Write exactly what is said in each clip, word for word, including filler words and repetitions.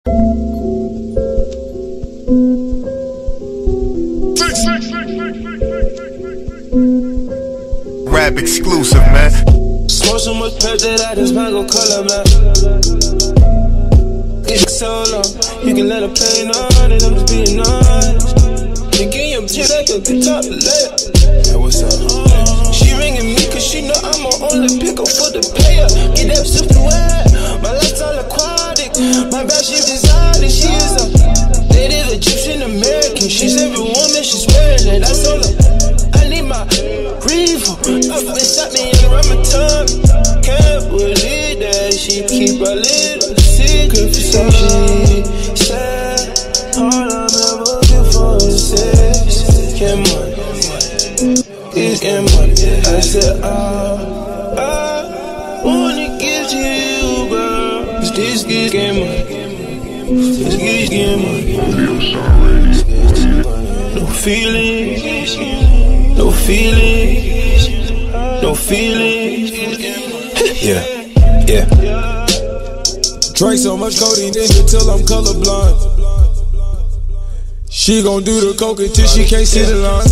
Rap exclusive, man. Smoke so much pep that I just might go color, man. It's so long, you can let her play on it, I'm just being honest. You get your shit like a guitar player. Hey, what's up? She ringing me cause she know I'm her only pick up for the player. Get that super wet, my lifestyle aquatic. My bad she exotic, she is a native Egyptian American. She's every woman, she's wearing it, that's all her. I need my reefer, up and shot me in around my tummy. Can't believe that she keep a little secret for some shit. Said, all I'm ever looking for is sex. Get money, it's get money. I said, oh, I wanna give to you, girl. Cause this gets get money. This gets get money. No feelings, no feelings, no feelings. Yeah, yeah. Drink so much codeine in it till I'm colorblind. She gon' do the coke until she can't see the line.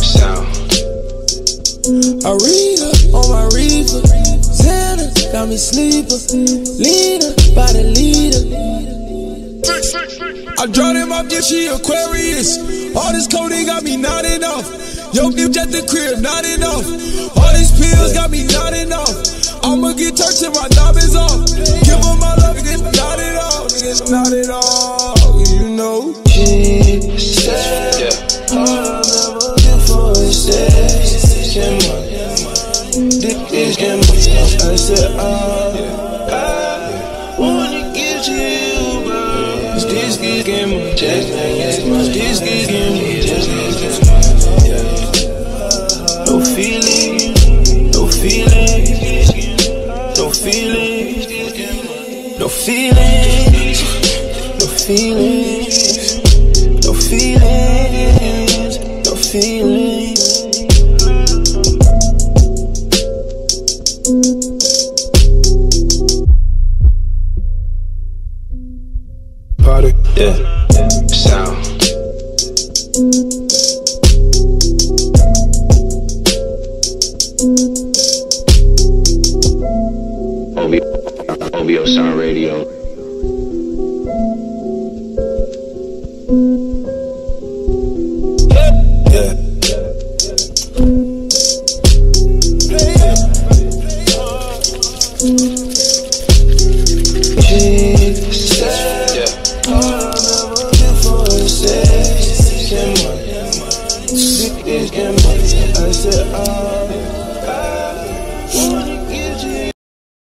I read her on my reefer. Santa got me sleeper. Leader by the leader. I drowned in my bitch, she Aquarius. All this codeine got me nodding off. Yo, bitch at the crib, not enough. All these pills got me nodding off. I'ma get turned till my knob is off. Give them my love, niggas, not it all. Niggas, not it all. You know. She said, all I'm ever looking for is sex. Get money, dick is get money. I said, oh, I wanna give to you, bro. Cause this gets get money. This gets get money. No feeling, no feeling, no feelings, no feelings, no feelings, no feelings, no feelings. Party, yeah, sound. O B O Sound Radio. Yeah. She said, all I'm ever looking for is sex. Get money, get money. I said, oh.